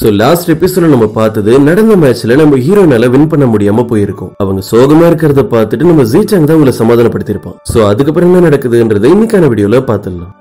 So last எபிசோட்ல நம்ம பார்த்தது நடந்த மேட்ச்ல நம்ம ஹீரோனால வின் பண்ண முடியாம போயிருக்கோம். அவங்க சோகமா இருக்கிறத பார்த்துட்டு நம்ம ஜீசாங் தான் உங்களை சமாதானப்படுத்திருப்பான். சோ அதுக்கப்புறம் என்ன நடக்குதுன்றதை இன்னைக்கான வீடியோல பார்த்துடலாம்.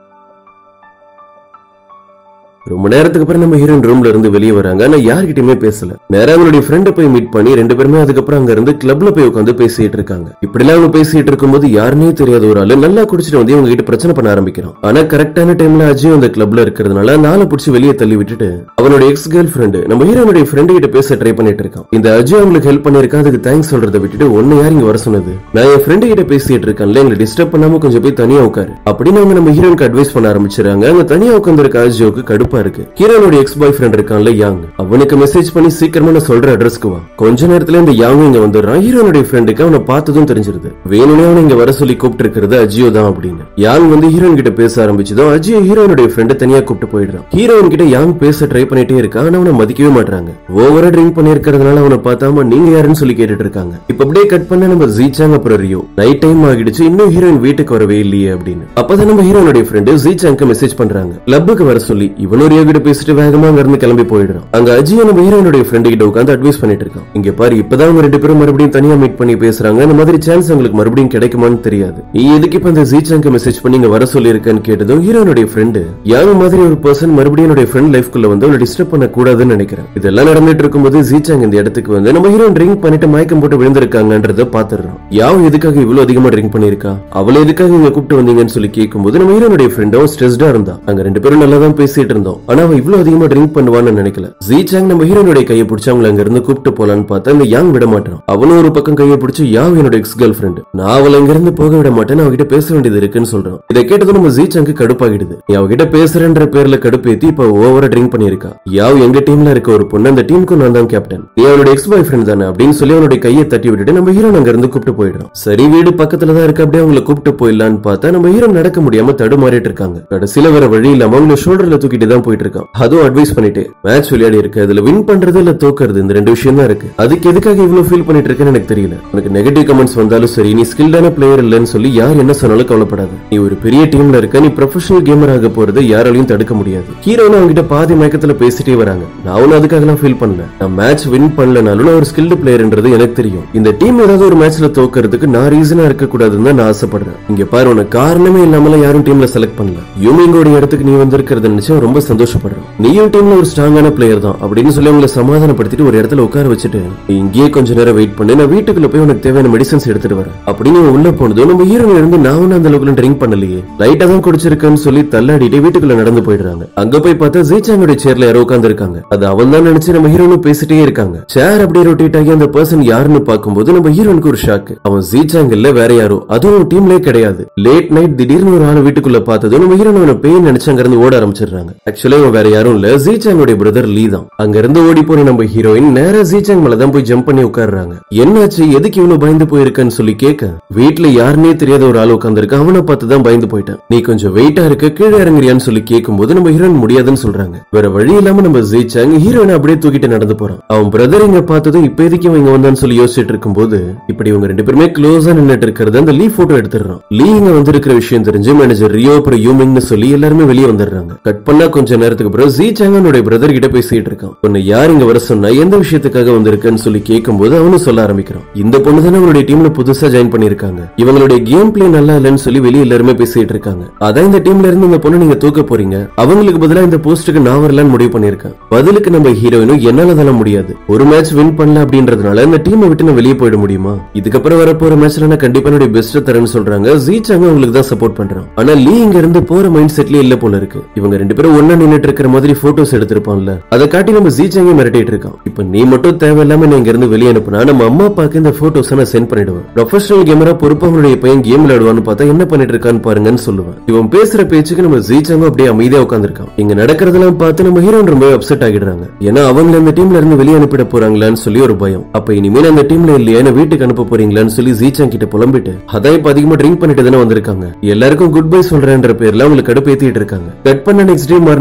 ரொம்ப நேரத்துக்கு அப்புறம் நம்ம ஹீரோயின் ரூம்ல இருந்து வெளியே வராங்க. ஆனா யார்கிட்டயுமே பேசல. நேரா அவங்களுடைய ஃப்ரெண்டை போய் மீட் பண்ணி ரெண்டு பேருமே அதுக்கப்புறம் அங்க இருந்து கிளப்ல போய் உட்காந்து பேசிட்டு இருக்காங்க. இப்படி எல்லாம் அவங்க பேசிட்டு இருக்கும்போது யாருன்னே தெரியாத ஒரு ஆளு நல்லா குடிச்சிட்டு வந்து இவங்க கிட்ட பிரச்சனை பண்ண ஆரம்பிக்கிறான். ஆனா கரெக்டான டைம்ல அஜய் அந்த கிளப்ல இருக்கிறதுனால நாளை பிடிச்சி வெளியே தள்ளி விட்டுட்டு அவனோட எக்ஸ் கேர்ள் ஃப்ரெண்டு நம்ம ஹீரோனுடைய ஃப்ரெண்டு கிட்ட பேச ட்ரை பண்ணிட்டு இருக்கான். இந்த அஜய் அவங்களுக்கு ஹெல்ப் பண்ணிருக்கான், அதுக்கு தேங்க்ஸ் சொல்றதை விட்டுட்டு ஒன்னு யார் இங்க வர சொன்னது, நான் என் ஃப்ரெண்டு கிட்ட பேசிட்டு இருக்கேன்ல, எங்களை டிஸ்டர்ப் பண்ணாம கொஞ்சம் போய் தனியா உட்காரு அப்படின்னு அவங்க நம்ம ஹீரோனுக்கு அட்வைஸ் பண்ண ஆரம்பிச்சிடறாங்க. அங்க தனியா உட்கார்ந்து இருக்க அஜய்க்கு கடுப்பா இருக்கு. ஹீரோனோட எக்ஸ் பாய் ஃப்ரெண்ட் இருக்கான்ல யாங், அவனுக்கு மெசேஜ் பண்ணி சீக்கிரமா நான் சொல்ற அட்ரஸ்க்கு வா. கொஞ்ச நேரத்துல இந்த யாங் இங்க வந்துடுறான். ஹீரோனுடைய ஃப்ரெண்டுக்கு அவனை பார்த்ததும் தெரிஞ்சிருது. வேணும்னே அவனை இங்க வர சொல்லி கூப்பிட்டு இருக்கிறது அஜியோ தான் அப்படின்னு. யாங் வந்து ஹீரோயின் கிட்ட பேச ஆரம்பிச்சதும் அஜியோ ஹீரோனுடைய ஃப்ரெண்ட் தனியா கூப்பிட்டு போயிடுறான். ஹீரோயின் கிட்ட யாங் பேச ட்ரை பண்ணிட்டே இருக்கான். ஆனா அவனை மதிக்கவே மாட்டாங்க. ஓவரா ட்ரிங்க் பண்ணி இருக்கிறதுனால அவனை பார்த்தாம நீங்க யாருன்னு சொல்லி கேட்டுட்டு இருக்காங்க. இப்ப அப்படியே கட் பண்ண நம்ம ஜீசாங் அப்புறம் ரியோ. நைட் டைம் ஆகிடுச்சு, இன்னும் ஹீரோயின் வீட்டுக்கு வரவே இல்லையே அப்படின்னு. அப்பதான் நம்ம ஹீரோனுடைய ஃப்ரெண்டு ஜீசாங்க்கு மெசேஜ் பண்றாங்க கிளப்புக்கு வர சொல்லி. இவனும் ரியோ கிட்ட பேசிட்டு வேகமா அங்க இருந்து கிளம்பி போயிடுறான். அங்க அஜியோ நம்ம ஹீரோனுடைய ஃப்ரெண்ட் கிட்ட உட்கார்ந்து அட்வைஸ் பண்ணிட்டு இருக்கான். இங்க பாரு, இப்பதான் அவங்க ரெண்டு பேரும் மறுபடியும் தனியா மீட் பண்ணி பேசுறாங்க. இந்த மாதிரி சான்ஸ் உங்களுக்கு மறுபடியும் கிடைக்குமான்னு தெரியாது. நீ எதுக்கு இப்ப இந்த ஜீசாங்க்கு மெசேஜ் பண்ணி இங்க வர சொல்லி இருக்கேன்னு கேட்டதும் ஹீரோனுடைய ஃப்ரெண்டு யாங் மாதிரி ஒரு பர்சன் மறுபடியும் என்னுடைய ஃப்ரெண்ட் லைஃப்குள்ள வந்து அவளை டிஸ்டர்ப் பண்ண கூடாதுன்னு நினைக்கிறேன். இதெல்லாம் நடந்துட்டு இருக்கும்போது ஜீசாங் இந்த இடத்துக்கு வந்து நம்ம ஹீரோன் ட்ரிங்க் பண்ணிட்டு மயக்கம் போட்டு விழுந்திருக்காங்கன்றத பாத்துறோம். யாவ் எதுக்காக இவ்வளவு அதிகமா ட்ரிங்க் பண்ணிருக்கா, அவளை எதுக்காக இங்க கூப்பிட்டு வந்தீங்கன்னு சொல்லி கேட்கும்போது நம்ம ஹீரோனுடைய ஃப்ரெண்டும் ஸ்ட்ரெஸ்டா இருந்தா. அங்க ரெண்டு பேரும் நல்லா தான் பேசிட்டு இருந்தோம். ஆனா அவன் இவ்வளவு அதிகமா ட்ரிங்க் பண்ணுவான்னு நினைக்கல. ஜீசாங் நம்ம ஹீரோனுடைய கையை பிடிச்சு அவங்களை அங்க இருந்து கூப்பிட்டு போலான்னு பார்த்தா இந்த யாங் விட மாட்டான். அவனும் ஒரு பக்கம் கையை பிடிச்சு யாவ் என்னோட எக்ஸ் கேர்ள் ஃப்ரெண்ட், நான் அவளை அங்க இருந்து போக விட மாட்டேன்னு அவகிட்ட பேச வேண்டியது இருக்குன்னு சொல்றான். இதை கேட்டதும் நம்ம ஜீசாங்க்கு கடுப்பாகிடுது. நீ அவகிட்ட பேசுறன்ற பேர்ல கடுப்பேத்தி இப்ப ஓவரா ட்ரிங்க் பண்ணிருக்கா. யாவ் எங்க டீம்ல இருக்க ஒரு பொண்ணு, அந்த டீமுக்கு நான் தான் கேப்டன், நீ அவனோட எக்ஸ் பாய் ஃப்ரெண்ட் தானே அப்படின்னு சொல்லி அவனுடைய கையை தட்டி விட்டுட்டு நம்ம ஹீரோ அங்க இருந்து கூப்பிட்டு போயிடுறான். சரி வீடு பக்கத்துல தான் இருக்கு, அப்படியே அவங்களை கூப்பிட்டு போயிடலான்னு பார்த்தா நம்ம ஹீரோ நடக்க முடியாம தடுமாறிட்டு இருக்காங்க. கடைசியில வேற வழி இல்லாம அவங்க ஷோல்டர்ல தூக்கிட்டு தான் போயிட்டு இருக்கான். அதுவும் அட்வைஸ் பண்ணிட்டு மேட்ச் விளையாடி இருக்கு, அதுல வின் பண்றது இல்ல தோக்குறது, இந்த ரெண்டு விஷயம் தான் இருக்கு. அதுக்கு எதுக்காக இவ்வளவு ஃபீல் பண்ணிட்டு இருக்கேன்னு எனக்கு தெரியல. உனக்கு நெகட்டிவ் கமெண்ட்ஸ் வந்தாலும் சரி, நீ ஸ்கில்டான பிளேயர் இல்லன்னு சொல்லி யார் என்ன சொன்னாலும் கவலைப்படாது. நீ ஒரு பெரிய டீம்ல இருக்க, நீ ப்ரொஃபஷனல் கேமர் ஆக போறது யாராலையும் தடுக்க முடியாது. ஹீரோன்னு அவங்கிட்ட பாதி மயக்கத்துல பேசிட்டே வராங்க. நான் அதுக்காக எல்லாம் ஃபீல் பண்ணல. நான் மேட்ச் வின் பண்ணலனாலும் நான் ஒரு ஸ்கில்டு பிளேயர்ன்றது எனக்கு தெரியும். இந்த டீம் ஏதாவது ஒரு மேட்ச்ல தோக்கிறதுக்கு நான் ரீசனா இருக்க கூடாதுன்னு தான் நான் ஆசைப்படுறேன். இங்க பாரு, உனக்கு காரணமே இல்லாமல யாரும் டீம்ல செலக்ட் பண்ணல. யூமிங்கோட இடத்துக்கு நீ வந்திருக்கிறத நினைச்சு ரொம்ப சந்தோஷப்படுறேன். நீயும் டீம்ல ஒரு ஸ்ட்ராங்கான பிளேயர் தான் அப்படின்னு சொல்லி அவங்களை சமாதானப்படுத்திட்டு ஒரு இடத்துல உட்கார வச்சுட்டு இங்கேயே கொஞ்ச நேரம் வெயிட் பண்ணி நான் வீட்டுக்குள்ள போய் உனக்கு தேவையான மெடிசன்ஸ் எடுத்துட்டு வரேன் அப்படின்னு உள்ள போனதும் நம்ம ஹீரோயின் இருந்து நான் ஒன்னும் அந்த அளவுக்கு ட்ரிங்க் பண்ணலையே, லைட்டா தான் குடிச்சிருக்கேன்னு சொல்லி தள்ளாடிட்டு வீட்டுக்குள்ள நடந்து போயிடுறாங்க. அங்க போய் பார்த்தா ஜீசாங்கோட சேர்ல யாரோ உட்கார்ந்து இருக்காங்க. அது அவன் தான் நினைச்சு நம்ம ஹீரோனும் பேசிட்டே இருக்காங்க. சேர் அப்படியே ரொட்டேட் ஆகி அந்த பர்சன் யாருன்னு பார்க்கும்போது நம்ம ஹீரோனுக்கு ஒரு ஷாக். அவன் ஜீசாங் இல்ல வேற யாரோ, அதுவும் டீம்லே கிடையாது. லேட் நைட் திடீர்னு ஒரு ஆள் வீட்டுக்குள்ள பார்த்ததும் நம்ம ஹீரோன் அவனை பேய் நினைச்சு அங்க இருந்து ஓட ஆரம்பிச்சிடுறாங்க. ஆக்சுவலா அவன் வேற யாரும் இல்ல, ஜீசாங்கோட பிரதர் லீ தான். அங்க இருந்து ஓடி போன நம்ம ஹீரோயின் நேரா ஜீசாங் மேல தான் போய் ஜம்ப் பண்ணி உட்கார்றாங்க. என்னாச்சு, எதுக்கு இவ்வளவு பயந்து போயிருக்கன்னு சொல்லி கேட்க வீட்டுல யாருன்னே தெரியாத ஒரு ஆள் உட்கார்ந்திருக்க, அவனை பார்த்து தான் பயந்து போயிட்டேன். நீ கொஞ்சம் வெயிட்டா இருக்க, கீழே இறங்குறியான்னு சொல்லி கேட்கும்போது நம்ம ஹீரோயின் முடியாதுன்னு சொல்றாங்க. வேற வழி இல்லாம நம்ம ஜீசாங் ஹீரோயினை அப்படியே தூக்கிட்டு நடந்து போறான். அவன் பிரதர் இங்க பார்த்ததும் இப்ப எதுக்கு இவங்க வந்தான்னு சொல்லி யோசிச்சுட்டு இருக்கும்போது இப்படி இவங்க ரெண்டு பேருமே க்ளோஸா நின்னுட்டு இருக்கிறது அந்த லீ போட்டோ எடுத்துறான். லீ இங்க வந்திருக்கிற விஷயம் தெரிஞ்சு மேனேஜர் ரியோ அப்புறம் யூமிங்னு சொல்லி எல்லாருமே வெளியே வந்துடுறாங்க. கட் பண்ணா கொஞ்ச நேரத்துக்கு அப்புறம் ஜீசாங் அவனுடைய பிரதர் கிட்ட பேசிட்டு இருக்கான். உன்னை யார் இங்க வர சொன்னா, எந்த விஷயத்துக்காக வந்திருக்குன்னு சொல்லி கேட்கும்போது அவனும் சொல்ல ஆரம்பிக்கிறான். இந்த பொண்ணு தானே அவனுடைய டீம்ல புதுசா ஜாயின் பண்ணிருக்காங்க, இவங்களுடைய கேம் பிளே நல்லா இல்லன்னு சொல்லி வெளியே எல்லாருமே பேசிட்டு இருக்காங்க. அதான் இந்த டீம்ல இருந்து இந்த பொண்ணு நீங்க தூக்க போறீங்க, அவங்களுக்கு பதிலா இந்த போஸ்டுக்கு நான் வரலான்னு முடிவு பண்ணிருக்கேன். பதிலுக்கு நம்ம ஹீரோயினும் என்னால அதெல்லாம் முடியாது, ஒரு மேட்ச் வின் பண்ணல அப்படின்றதுனால இந்த டீமை விட்டு நான் வெளியே போயிட முடியுமா, இதுக்கப்புறம் வரப்போற மேட்ச்ல நான் கண்டிப்பா என்னுடைய பெஸ்ட் தரேன்னு சொல்றாங்க. ஜீசாங்க அவங்களுக்கு தான் சப்போர்ட் பண்றான். ஆனா லீ இங்க இருந்து போற மைண்ட் செட்லயே இல்ல போல இருக்கு. இவங்க ரெண்டு பேரும் ஒண்ணா நின்னுட்டு இருக்கிற மாதிரி போட்டோஸ் எடுத்திருப்பான்ல, அதை காட்டி நம்ம ஜீசாங்க மிரட்டிட்டு இருக்கான். இப்ப நீ மட்டும் தேவையில்லாம நீ இங்க இருந்து வெளியே அனுப்புனா நம்ம அம்மா அப்பாக்கு இந்த போட்டோஸ் நான் சென்ட் பண்ணிடுவேன். ப்ரொஃபஷனல் கேமரா பொறுப்பா அவனுடைய பையன் கேம் விளையாடுவான்னு பார்த்தா என்ன பண்ணிட்டு இருக்கான்னு பாருங்கன்னு சொல்லுவேன். இவன் பேசுற பேச்சுக்கு நம்ம ஜீசாங்க அப்படியே அமைதியா உட்கார்ந்திருக்கான். இங்க நடக்கிறதெல்லாம் பார்த்து நம்ம ஹீரோயின் ரொம்ப அப்செட் ஆகிடுறாங்க. ஏன்னா அவங்க இந்த டீம்ல இருந்து வெளியே அனுப்பிட போறாங்களான்னு சொல்லி ஒரு பயம். அப்ப இனிமேல் அந்த டீம்ல இல்லையா, என்ன வீட்டுக்கு அனுப்ப போறீங்களான்னு சொல்லி ஜீசாங் கிட்ட புலம்பிட்டு அதான் இப்ப அதிகமா ட்ரிங்க் பண்ணிட்டு தானே வந்திருக்காங்க, எல்லாருக்கும் குட் பை சொல்றேன்ற பேர்ல அவங்களுக்கு கடுப்பேத்திட்டு இருக்காங்க. கட் பண்ண நெக்ஸ்ட் டே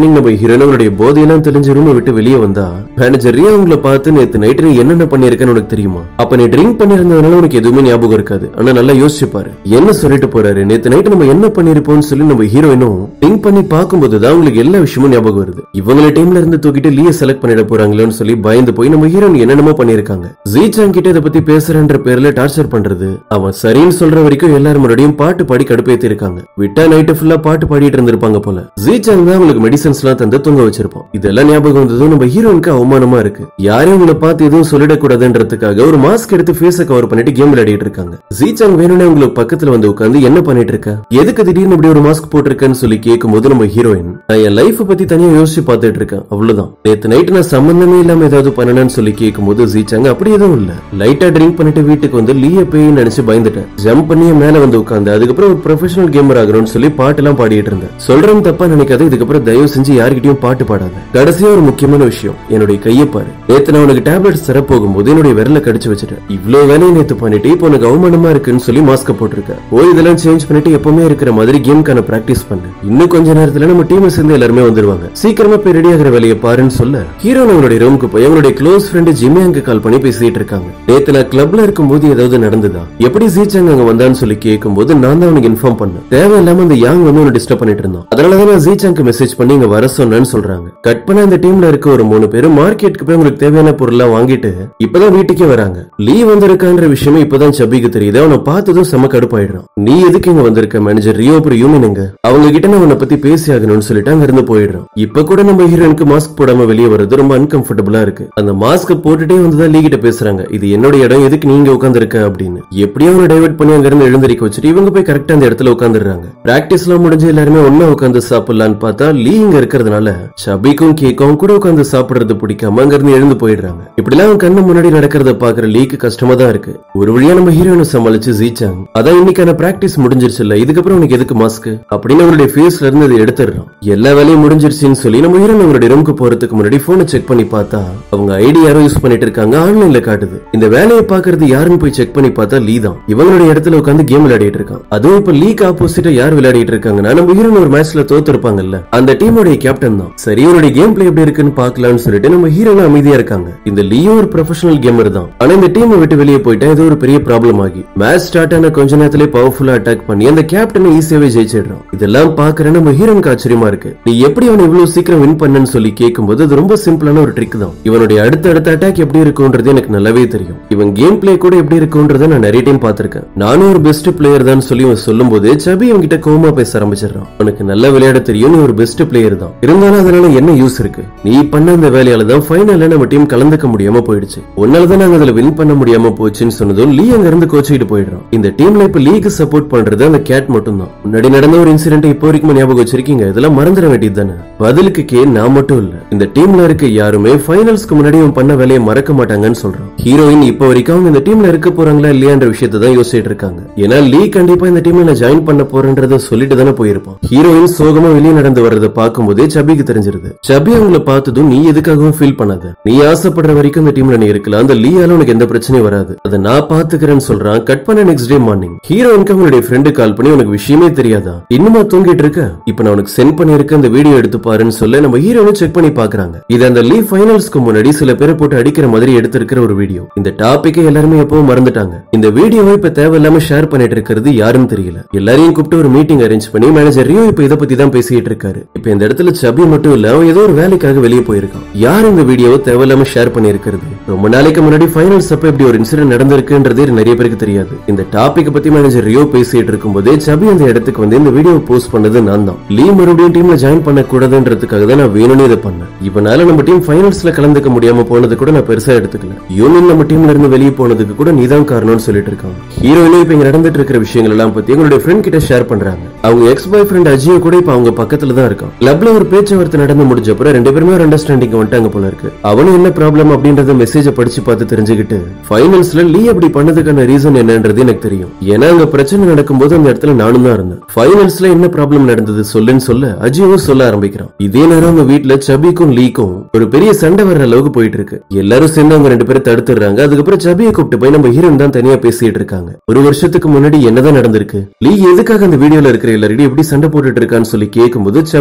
மார்னிங் நம்ம ஹீரோனுடைய போதையெல்லாம் தெரிஞ்ச ரூமை விட்டு வெளியே வந்தா மேனேஜர் ரியா உங்களை பார்த்து நேத்து நைட் நீ என்னென்ன பண்ணிருக்கன்னு உனக்கு தெரியுமா? அப்ப நீ ட்ரிங்க் பண்ணிருந்ததுனால உனக்கு எதுவுமே ஞாபகம் இருக்காது. ஆனா நல்லா யோசிச்சு பாரு, என்ன சொல்லிட்டு போறாரு, நேத்து நைட் நம்ம என்ன பண்ணிருப்போம்னு சொல்லி நம்ம ஹீரோயினும் ட்ரிங்க் பண்ணி பார்க்கும்போதுதான் உங்களுக்கு எல்லா விஷயமும் ஞாபகம் வருது. இவங்கள டீம்ல இருந்து தூக்கிட்டு லீய செலக்ட் பண்ணிட போறாங்களோன்னு சொல்லி பயந்து போய் நம்ம ஹீரோயின் என்னென்னமோ பண்ணிருக்காங்க. ஜீசாங் கிட்ட இதை பத்தி பேசுறன்ற பேர்ல டார்ச்சர் பண்றது, அவன் சரின்னு சொல்ற வரைக்கும் எல்லாரும் முன்னாடியும் பாட்டு பாடி கடுப்பேத்தி இருக்காங்க. விட்டா நைட்டு ஃபுல்லா பாட்டு பாடிட்டு இருந்திருப்பாங்க போல. ஜீசாங் தான் அவங்களுக்கு மெடிசன்ஸ் எல்லாம் தந்து தூங்க வச்சிருப்போம். இதெல்லாம் ஞாபகம் வந்ததும் நம்ம ஹீரோனுக்கு அவமானமா இருக்கு. யாரையும் உங்களை பார்த்து எதுவும் சொல்லிடக்கூடாதுன்றதுக்காக ஒரு மாஸ்க் எடுத்து ஃபேஸை கவர் பண்ணிட்டு கேம் விளையாடிட்டு இருக்காங்க. ஜீசாங் வேணும்னே உங்களுக்கு பக்கத்துல வந்து உட்கார்ந்து என்ன பண்ணிட்டு இருக்க, எதுக்கு திடீர்னு இப்படி ஒரு மாஸ்க் போட்டிருக்கேன்னு சொல்லி கேட்கும்போது நம்ம ஹீரோயின் நான் என் லைஃப் பத்தி தனியா யோசிச்சு பார்த்துட்டு இருக்கேன், அவ்வளவுதான். நேத்து நைட் நான் சம்பந்தமே இல்லாம ஏதாவது பண்ணணும்னு சொல்லி கேட்கும்போது ஜீசாங் அப்படி எதுவும் இல்ல, லைட்டா ட்ரிங்க் பண்ணிட்டு வீட்டுக்கு வந்து லீய பேய் நினைச்சு பயந்துட்டேன், ஜம்ப் பண்ணி மேல வந்து உட்கார்ந்து அதுக்கப்புறம் ஒரு ப்ரொஃபஷனல் கேமர் ஆகணும்னு சொல்லி பாட்டு எல்லாம் பாடிட்டு இருந்தேன். சொல்றேன் தப்பா நினைக்காத, இதுக்கப்புறம் தயவு செஞ்சு யார்கிட்டயும் பாட்டு பாடாத. கடைசியா ஒரு முக்கியமான விஷயம், என்னுடைய கையை பாரு, நேத்து நான் உனக்கு டேப்லெட்ஸ் தர போகும்போது என்னுடைய விரல கடிச்சு வச்சுட்டேன். இவ்வளவு வேலையை நேத்து பண்ணிட்டு இப்போ உனக்கு அவமானமா இருக்குன்னு சொல்லி மாஸ்க போட்டிருக்க. ஓ இதெல்லாம் சேஞ்ச் பண்ணிட்டு எப்பவுமே இருக்கிற மாதிரி கேம்கான பிராக்டிஸ் பண்ணு. இன்னும் கொஞ்ச நேரத்துல நம்ம டீம் சேர்ந்து எல்லாருமே வந்துருவாங்க, சீக்கிரமா போய் ரெடி ஆகிற வேலையை பாருன்னு சொல்ல ஹீரோ அவங்களுடைய ரூமுக்கு போய் அவங்களுடைய க்ளோஸ் ஃப்ரெண்ட் ஜிமியாங்க கால் பண்ணி பேசிட்டு இருக்காங்க. நேத்து நான் கிளப்ல இருக்கும்போது ஏதாவது நடந்ததா, எப்படி ஜீசாங் அங்க வந்தான்னு சொல்லி கேட்கும்போது நான் தான் அவனுக்கு இன்ஃபார்ம் பண்ணேன். தேவையில்லாம அந்த யாங் வந்து உன்னை டிஸ்டர்ப் பண்ணிட்டு இருந்தான், அதனாலதான் நான் ஜீசாங்க்கு மெசேஜ் பண்ணி இங்க வர சொன்னேன்னு சொல்றாங்க. கட் பண்ண இந்த டீம்ல இருக்க ஒரு 3 பேர் மார்க்கெட்டுக்கு போய் உங்களுக்கு தேவையான பொருள்லாம் வாங்கிட்டு இப்பதான் வீட்டுக்கே வராங்க. லீ வந்திருக்கான்ற விஷயமே இப்பதான் சபிக்கு தெரியுது. அவனை பார்த்ததும் செம கடுப்பாயிடுறான். நீ எதுக்கு இங்க வந்திருக்க, மேனேஜர் ரியோ அப்புறம் யூமினுங்க அவங்க கிட்ட நான் உன்னை பத்தி பேசி ஆகணும்னு சொல்லிட்டு அங்க இருந்து போயிடுறான். இப்ப கூட நம்ம ஹீரோனுக்கு மாஸ்க் போடாம வெளியே வர்றது ரொம்ப அன்கம்ஃபர்டபிளா இருக்கு. அந்த மாஸ்க் போட்டுட்டே வந்துதான் லீ கிட்ட பேசுறாங்க, இது என்னோட இடம், எதுக்கு நீங்க உட்கார்ந்து இருக்க அப்படின்னு. எப்படியும் அவனை டைவர்ட் பண்ணி அங்க இருந்து எழுந்திருக்க வச்சுட்டு இவங்க போய் கரெக்டா அந்த இடத்துல உட்காந்துடுறாங்க. பிராக்டிஸ் எல்லாம் முடிஞ்சு எல்லாருமே ஒன்னா உட்காந்து சாப்பிடலான்னு பார்த்தா லீ இங்க இருக்கிறதுனால சபிக்கும் கேக்கும் கூட உட்காந்து சாப்பிடுறது பிடிக்காம அங்க இருந்து எழுந்து போயிடுறாங்க. இப்படி எல்லாம் கண்ணு முன்னாடி நடக்கிறத பாக்குற லீக்கு கஷ்டமா தான் இருக்கு. ஒரு வழியா நம்ம ஹீரோனை சமாளிச்சு ஜீசாங் அதான் இன்னைக்கான பிராக்டிஸ் முடிஞ்சிருச்சு இல்ல, இதுக்கப்புறம் உனக்கு எதுக்கு மாஸ்க் அப்படின்னு அவருடைய ஃபேஸ்ல இருந்து அதை எடுத்துடுறான். எல்லா வேலையும் முடிஞ்சிருச்சுன்னு சொல்லி நம்ம ஹீரோன் அவருடைய ரூமுக்கு போறதுக்கு முன்னாடி போனை செக் பண்ணி பார்த்தா அவங்க ஐடி யாரோ யூஸ் பண்ணிட்டு இருக்காங்க, ஆன்லைன்ல காட்டுது. இந்த வேலையை பாக்குறது யாருன்னு போய் செக் பண்ணி பார்த்தா லீ தான். இவங்களுடைய இடத்துல உட்காந்து கேம் விளையாடிட்டு இருக்கான். அதுவும் இப்ப லீக் ஆப்போசிட்டா யார் விளையாடிட்டு இருக்காங்கன்னா நம்ம ஹீரோன் ஒரு மேட்ச்ல தோத்து இருப்பாங்கல்ல, அந்த டீமோட கேப்டன் தான். சரி அவருடைய கேம் பிளே எப்படி இருக்குன்னு பாக்கலாம்னு சொல்லிட்டு நம்ம ஹீரோன் அமைதியா இருக்காங்க. இந்த லியோ ஒரு ப்ரொஃபஷனல் கேமர் தான், ஆனா இந்த டீமை விட்டு வெளியே போயிட்டா இது ஒரு பெரிய ப்ராப்ளம் ஆகி மேட்ச் ஸ்டார்ட் ஆன கொஞ்ச நேரத்திலே பவர்ஃபுல்லா அட்டாக் பண்ணி அந்த கேப்டனை ஈஸியாவே ஜெயிச்சிடுறான். இதெல்லாம் பாக்குற நம்ம ஹீரோனுக்கு ஆச்சரியமா இருக்கு. நீ எப்படி அவனை இவ்வளவு சீக்கிரம் வின் பண்ணன்னு சொல்லி கேட்கும்போது அது ரொம்ப சிம்பிளான ஒரு ட்ரிக் தான். இவனுடைய அடுத்த அட்டாக் எப்படி இருக்கும்ன்றது எனக்கு நல்லாவே தெரியும். இவன் கேம் பிளே கூட எப்படி இருக்கும்ன்றத நான் நிறைய டைம் பாத்திருக்கேன். நானும் ஒரு பெஸ்ட் பிளேயர் தான் சொல்லி இவன் சொல்லும் போது சபி அவன்கிட்ட கோமா பேச ஆரம்பிச்சிடறான். உனக்கு நல்ல விளையாட தெரியும், நீ ஒரு பெஸ்ட் பிளேயர் தான், இருந்தாலும் அதனால என்ன யூஸ் இருக்கு, நீ பண்ண அந்த வேலையால தான் ஃபைனல்ல நம்ம டீம் கலந்துக்க முடியாம போயிடுச்சு, உன்னாலதான் நாங்க அதுல வின் பண்ண முடியாம போச்சுன்னு சொன்னதும் லீ அங்க இருந்து கோச்சிட்டு போயிடுறான். இந்த டீம்ல இப்ப லீக்கு சப்போர்ட் பண்றது அந்த கேட் மட்டும் தான். முன்னாடி நடந்த ஒரு இன்சிடென்ட் இப்போ வரைக்கும் ஞாபகம் வச்சிருக்கீங்க, இதெல்லாம் மறந்துட வேண்டியது தானே. பதிலுக்கு கே நான் மட்டும் இல்ல, இந்த டீம்ல இருக்க யாருமே ஃபைனல்ஸ்க்கு முன்னாடி அவன் பண்ண வேலையை மறக்க மாட்டாங்கன்னு சொல்றான். ஹீரோயின் இப்ப வரைக்கும் அவங்க இந்த டீம்ல இருக்க போறாங்களா இல்லையான்ற விஷயத்தை தான் யோசிச்சுட்டு இருக்காங்க. ஏன்னா லீ கண்டிப்பா இந்த டீம்ல நான் ஜாயின் பண்ண போறேன்றத சொல்லிட்டு தானே போயிருப்பான். ஹீரோயின் சோகமா வெளியே நடந்து வர்றதை பார்க்கும்போதே சபிக்கு தெரிஞ்சிருது. சபி அவங்கள பார்த்ததும் நீ எதுக்காகவும் ஃபீல் பண்ணாத, நீ ஆசைப்படுற வரைக்கும் இந்த டீம்ல நீ இருக்கலாம், அந்த லீயால உனக்கு எந்த பிரச்சனையும் வராது, அதை நான் பாத்துக்கிறேன்னு சொல்றான். கட் பண்ண நெக்ஸ்ட் டே மார்னிங் ஹீரோயினுக்கு அவங்களுடைய ஃப்ரெண்டு கால் பண்ணி உனக்கு விஷயமே தெரியாதா, இன்னுமா தூங்கிட்டு இருக்க, இப்ப நான் உனக்கு சென்ட் பண்ணிருக்க இந்த வீடியோ எடுத்து பாருன்னு சொல்ல நம்ம ஹீரோயினை செக் பண்ணி பாக்குறாங்க. இது அந்த லீக் ஃபைனல்ஸ்க்கு முன்னாடி சில பேரை போட்டு அடிக்கிற மாதிரி எடுத்திருக்கிற ஒரு வீடியோ. இந்த டாபிக்கை எல்லாருமே எப்பவும் மறந்துட்டாங்க. இந்த வீடியோவை இப்ப தேவையில்லாம ஷேர் பண்ணிட்டு இருக்கிறது யாருன்னு தெரியல. எல்லாரையும் கூப்பிட்டு ஒரு மீட்டிங் அரேஞ்ச் பண்ணி மேனேஜர் ரியோ இப்ப இதை பத்தி தான் பேசிட்டு இருக்காரு. இப்ப இந்த இடத்துல சபி மட்டும் இல்ல, அவன் ஏதோ ஒரு வேலைக்காக வெளியே போயிருக்கான். யார் இந்த வீடியோவை தேவையில்லாம ஷேர் பண்ணி இருக்கிறது, ரொம்ப நாளைக்கு முன்னாடி ஃபைனல்ஸ் அப்ப இப்படி ஒரு இன்சிடென்ட் நடந்திருக்குன்றதே நிறைய பேருக்கு தெரியாது. இந்த டாபிக் பத்தி மேனேஜர் ரியோ பேசிட்டு இருக்கும்போதே சபி அந்த இடத்துக்கு வந்து இந்த வீடியோ போஸ்ட் பண்ணது நான் தான். லீ மறுபடியும் டீம்ல ஜாயின் பண்ண கூடாதுன்றதுக்காக தான் நான் வேணும்னு இதை பண்ணேன். இவனால நம்ம டீம் ஃபைனல்ஸ்ல கலந்துக்க முடியாம போனது கூட நான் பெருசா எடுத்துக்கல. யூனியன் நம்ம டீம்ல இருந்து வெளியே போனதுக்கு கூட நீதான் காரணம்னு சொல்லிட்டு இருக்காங்க. ஹீரோயினும் இப்ப இங்க நடந்துட்டு இருக்கிற விஷயங்கள் எல்லாம் பத்தி எங்களுடைய ஃப்ரெண்ட் கிட்ட ஷேர் பண்றாங்க. அவங்க எக்ஸ் பாய் ஃப்ரெண்ட் அஜியோ கூட இப்ப அவங்க பக்கத்துல தான் இருக்கான். கிளப்ல ஒரு பேச்சுவார்த்தை நடந்து முடிஞ்ச அப்புறம் ரெண்டு பேருமே ஒரு அண்டர்ஸ்டாண்டிங் வந்துட்டாங்க போல இருக்கு. அவனும் என்ன ப்ராப்ளம் அப்படின்றத மெசேஜ படிச்சு பார்த்து தெரிஞ்சுக்கிட்டு ஃபைனல்ஸ்ல லீ அப்படி பண்ணதுக்கான ரீசன் என்னன்றது எனக்கு தெரியும். ஏன்னா அங்க பிரச்சனை நடக்கும்போது அந்த இடத்துல நானும் தான் இருந்தேன். ஃபைனல்ஸ்ல என்ன ப்ராப்ளம் நடந்தது சொல்லுன்னு சொல்ல அஜியோவும் சொல்ல ஆரம்பிக்கிறான். இதே நேரம் அவங்க வீட்டுல சபிக்கும் லீக்கும் ஒரு பெரிய சண்டை வர்ற அளவுக்கு போயிட்டு இருக்கு. எல்லாரும் சேர்ந்து அவங்க ரெண்டு பேரும் தடுத்துறாங்க. அதுக்கப்புறம் சபியை கூப்பிட்டு போய் நம்ம ஹீரோயின் தான் தனியா பேசிட்டு இருக்காங்க. ஒரு வருஷத்துக்கு முன்னாடி என்னதான் நடந்திருக்கு, லீ எதுக்காக அந்த வீடியோல இருக்கிற எல்லாரும் எப்படி சண்டை போட்டுட்டு இருக்கான்னு சொல்லி கேட்கும்போது சபியும் சொல்ல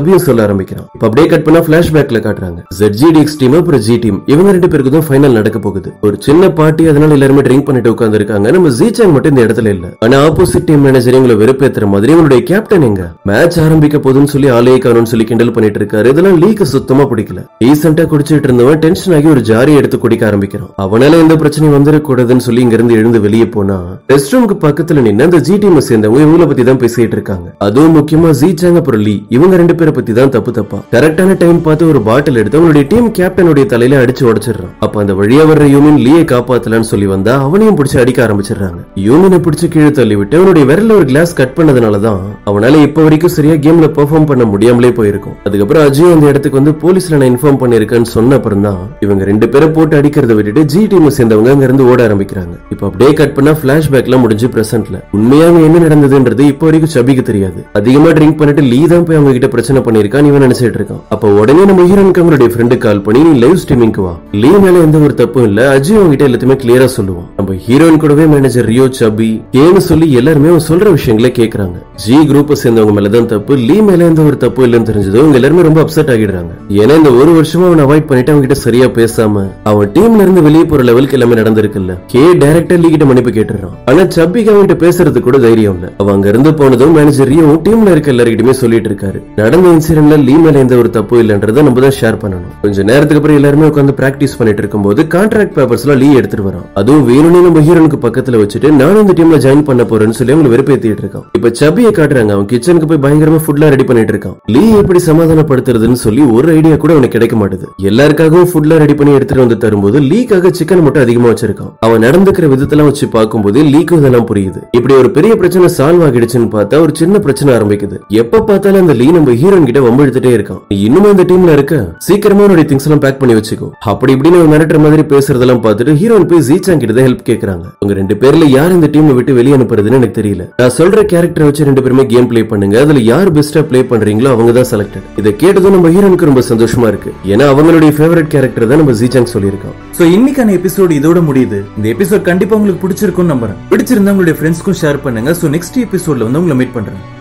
ஆரம்பிக்கிறான். இப்ப அப்படியே கட் பண்ணா பிளாஷ்பேக்ல காட்டுறாங்க ZGDX டீம் அப்புறம் G டீம் இவங்க ரெண்டு பேருக்கு தான் ஃபைனல் நடக்க போகுது. ஒரு சின்ன பார்ட்டி, அதனால எல்லாருமே ட்ரிங்க் பண்ணிட்டு உட்கார்ந்து இருக்காங்க. நம்ம ஜீசாங் மட்டும் இந்த இடத்துல இல்ல. ஆனா ஆப்போசிட் டீம் மேனேஜர் இவங்களை வெறுப்பேத்துற மாதிரி இவங்களுடைய கேப்டன் எங்க மேட்ச் ஆரம்பிக்க போதுன்னு சொல்லி ஆளையே காணும்னு சொல்லி கிண்டல் பண்ணிட்டு இருக்காரு. இதெல்லாம் லீக்கு சுத்தமா பிடிக்கல. ரீசெண்டா குடிச்சிட்டு இருந்தவன் டென்ஷன் ஆகி ஒரு ஜாரி எடுத்து குடிக்க ஆரம்பிக்கிறான். அவனால எந்த பிரச்சனையும் வந்துடக்கூடாதுன்னு சொல்லி இங்க இருந்து எழுந்து வெளியே போனா ரெஸ்ட் ரூமுக்கு பக்கத்துல நின்று அந்த G டீம் சேர்ந்தவங்க இவங்கள பத்தி தான் பேசிட்டு இருக்காங்க. அதுவும் முக்கியமா ஜீசாங் அப்புறம் லீ இவங்க ரெண்டு பேரை பத்தி தான் தப்பா கரெக்டான டைம் பார்த்து ஒரு பாட்டில் எடுத்து அவங்களுடைய டீம் கேப்டனுடைய தலையில அடிச்சு உடைச்சிடுறான். அப்ப அந்த வழியா வர்ற யூமின் லீயை காப்பாத்தலான்னு சொல்லி வந்தா அவனையும் பிடிச்சு அடிக்க ஆரம்பிச்சிடுறாங்க. யூமினை பிடிச்சு கீழே தள்ளி விட்டு அவனுடைய விரல்ல ஒரு கிளாஸ் கட் பண்ணதுனாலதான் அவனால இப்ப வரைக்கும் சரியா கேம்ல பெர்ஃபார்ம் பண்ண முடியாமலே போயிருக்கும். அதுக்கப்புறம் அஜய் அந்த இடத்துக்கு வந்து போலீஸ்ல நான் இன்ஃபார்ம் பண்ணிருக்கேன்னு சொன்ன அப்புறம் தான் இவங்க ரெண்டு பேரை போட்டு அடிக்கிறத விட்டுட்டு G டீம் சேர்ந்தவங்க அங்க இருந்து ஓட ஆரம்பிக்கிறாங்க. இப்ப அப்படியே கட் பண்ணா பிளாஷ்பேக்ல முடிஞ்சு பிரசன்ட்ல உண்மையாக என்ன நடந்ததுன்றது இப்ப வரைக்கும் சபிக்கு தெரியாது. அதிகமா ட்ரிங்க் பண்ணிட்டு லீ தான் போய் அவங்க கிட்ட பிரச்சனை பண்ணிருக்கான் இவன் நினைச்சிட்டு இருக்கான். அப்ப உடனே நம்ம ஹீரோனுக்கு அவங்களுடைய ஃப்ரெண்டு கால் பண்ணி நீ லைவ் ஸ்ட்ரீமிங்க்கு வா, லீ மேல எந்த ஒரு தப்பும் இல்ல, அஜய் அவங்க கிட்ட எல்லாத்தையுமே கிளியரா சொல்லுவான். நம்ம ஹீரோயின் கூடவே மேனேஜர் ரியோ சபி கேன்னு சொல்லி எல்லாருமே அவன் சொல்ற விஷயங்களை கேக்குறாங்க. G குரூப்பை சேர்ந்தவங்க மேலதான் தப்பு, லீ மேல எந்த ஒரு தப்பு இல்லைன்னு தெரிஞ்சது அவங்க எல்லாருமே ரொம்ப அப்செட் ஆகிடுறாங்க. ஏன்னா இந்த ஒரு வருஷமா அவன் அவாய்ட் பண்ணிட்டு அவங்க கிட்ட சரியா பேசாம அவன் டீம்ல இருந்து வெளியே போற லெவலுக்கு எல்லாமே நடந்திருக்குல்ல. கே டைரக்டர் லீ கிட்ட மன்னிப்பு கேட்டுறான். ஆனா சபிக்கு அவங்க கிட்ட பேசுறது கூட தைரியம் இல்ல. அவன் அங்க இருந்து போனதும் மேனேஜர் ரியோ டீம்ல இருக்க எல்லாருக்கிட்டுமே சொல்லிட்டு இருக்காரு நடந்த இன்சிடென்ட்ல லீ மேல எந்த ஒரு தப்பு இல்லன்றதை நம்ம தான் ஷேர் பண்ணணும். கொஞ்ச நேரத்துக்கு அப்புறம் எல்லாருமே உட்கார்ந்து பிராக்டிஸ் பண்ணிட்டு இருக்கும்போது கான்ட்ராக்ட் பேப்பர்ஸ் எல்லாம் லீ எடுத்துட்டு வரான். அதுவும் வேணும்னே நம்ம ஹீரோனுக்கு பக்கத்துல வச்சுட்டு நானும் இந்த டீம்ல ஜாயின் பண்ண போறேன்னு சொல்லி அவங்க வெறுப்பேத்திட்டு இருக்கான். இப்ப சபியை காட்டுறாங்க. அவன் கிச்சனுக்கு போய் பயங்கரமா ஃபுட்லாம் ரெடி பண்ணிட்டு இருக்கான். லீ எப்படி சமாதானப்படுத்துறதுன்னு சொல்லி ஒரு ஐடியா கூட அவனுக்கு கிடைக்க மாட்டுது. எல்லாருக்காகவும் ஃபுட்லாம் ரெடி பண்ணி எடுத்துட்டு வந்து தரும்போது லீக்காக சிக்கன் மட்டும் அதிகமா வச்சிருக்கான். அவன் நடந்துக்கிற விதத்தெல்லாம் வச்சு பார்க்கும்போது லீக்கும் இதெல்லாம் புரியுது. இப்படி ஒரு பெரிய பிரச்சனை சால்வ் ஆகிடுச்சுன்னு பார்த்தா ஒரு சின்ன பிரச்சனை ஆரம்பிக்குது. எப்ப பார்த்தாலும் அந்த லீ நம்ம ஹீரோன் கிட்ட வம்பிழுத்துட்டே இருக்கான். நீ இன்னும் இந்த டீம்ல இருக்க, சீக்கிரமா உன்னுடைய திங்ஸ் எல்லாம் பேக் பண்ணி வச்சுக்கோ, அப்படி இப்படின்னு மிரட்டுற மாதிரி பேசுறதெல்லாம் பார்த்துட்டு ஹீரோன் போய் ஜீசாங் கிட்ட ஹெல்ப் கேக்குறாங்க. உங்க ரெண்டு பேர்ல யார் இந்த டீமை விட்டு வெளியே அனுப்புறதுன்னு எனக்கு தெரியல. நான் சொல்ற கேரக்டர் வச்சு ரெண்டு பேருமே கேம் பிளே பண்ணுங்க, அதுல யார் பெஸ்டா பிளே பண்றீங்களோ அவங்க தான் செலக்டட். இதை கேட்டதும் நம்ம ஹீரோனுக்கு ரொம்ப சந்தோஷமா இருக்கு. ஏன்னா அவங்களுடைய ஃபேவரட் கேரக்டர் தான் நம்ம ஜீசாங் சொல்லியிருக்கோம். சோ இன்னைக்கான எபிசோட் இதோட முடியுது. இந்த எபிசோட் கண்டிப்பா உங்களுக்கு பிடிச்சிருக்கும்னு நம்புறேன். பிடிச்சிருந்தா உங்களுடைய ஃப்ரெண்ட்ஸ்க்கும் ஷேர் பண்ணுங்க. சோ நெக்ஸ்ட் எபிசோட்ல வந்து உங்களை மீட் பண்றேன்.